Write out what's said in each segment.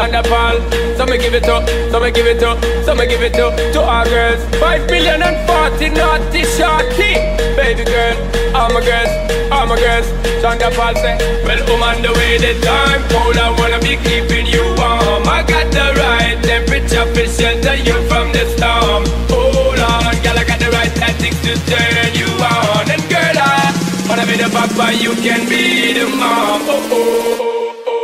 Shonda Paul. So me give it to, so me give it to, so me give it to our girls. 5,040,000 naughty shorty. Baby girl, all my girls, all my girls. Shonda Paul say, well, on the way the time cold, I wanna be keeping you warm. I got the right temperature for shelter you from the storm. Hold on, girl, I got the right tactics to turn you on. And girl, I wanna be the papa, you can be the mom. Oh, oh, oh.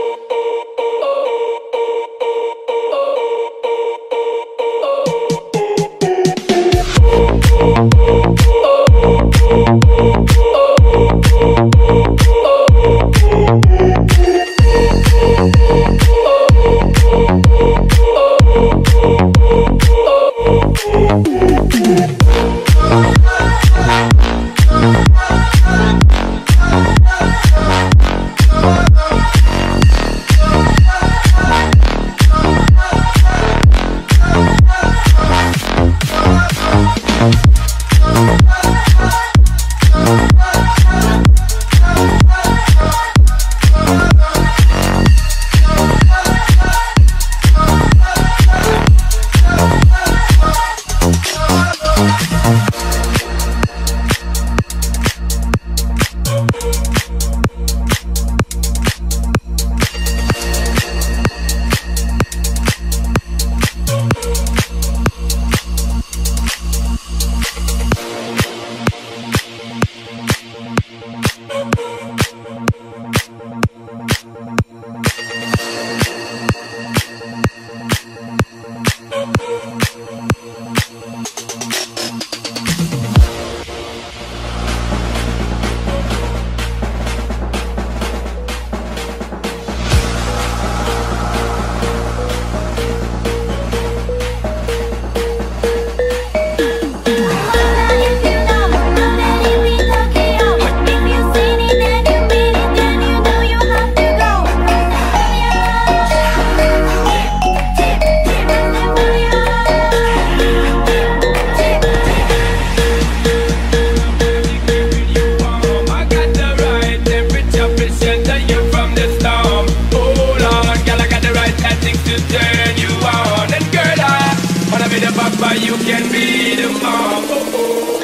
You can be the mom. Oh, oh.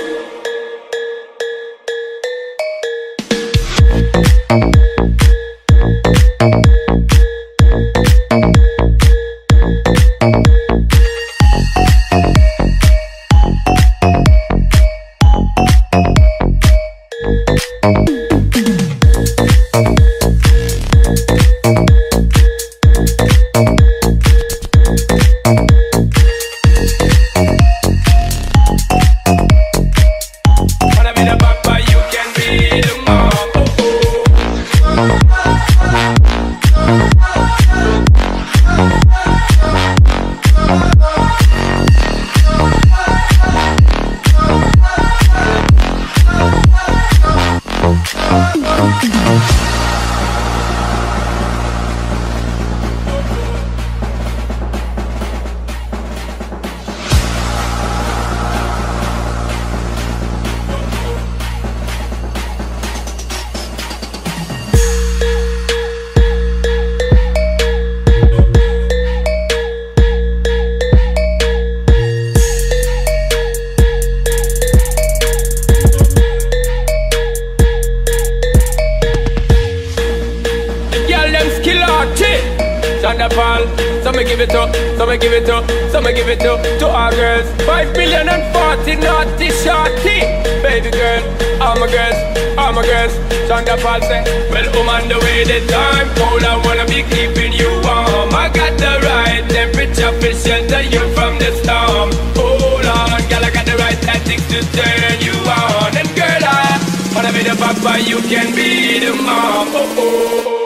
Shonda Paul. So me give it to, so me give it to, so me give it to our girls. 5,040,000 naughty shorty. Baby girl, all my girls, all my girls. Shonda Paul say, well, on the way the time cold, I wanna be keeping you warm. I got the right temperature for shelter you from the storm. Hold on, girl, I got the right tactics to turn you on. And girl, I wanna be the papa, you can be the mom. Oh, oh, oh.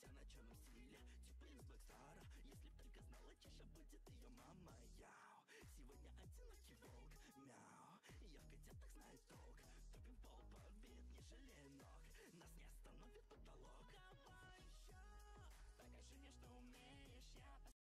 вся на черном стиле, типа из Блэкстара. Если б только знала, чаще будет ее мама. Яу, сегодня одинокий волк, мяу. Я в кадетах знаю толк. Топим пол побед, не жалея ног. Нас не остановит потолок. Давай еще, покажи мне, что умеешь. Я